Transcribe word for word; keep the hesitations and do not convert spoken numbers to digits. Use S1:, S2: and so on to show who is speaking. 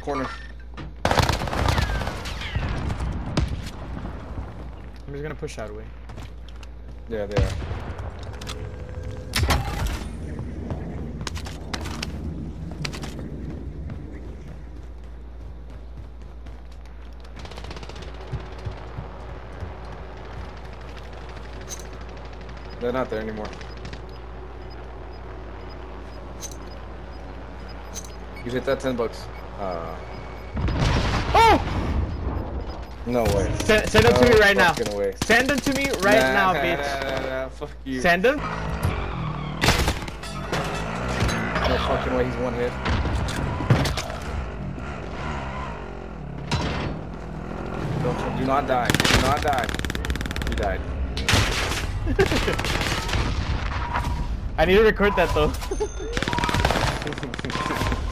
S1: corner.
S2: I'm just gonna push out away.
S1: Yeah, they are. They're not there anymore. You hit that ten bucks. Uh.
S2: Oh!
S1: No way.
S2: Send, send them
S1: no
S2: to me right now.
S1: Way.
S2: Send them to me right
S1: nah,
S2: now,
S1: nah,
S2: bitch.
S1: Nah, nah, nah, fuck you.
S2: Send them?
S1: No fucking way, he's one hit. Don't, do not die. Do not die. You died.
S2: I need to record that though.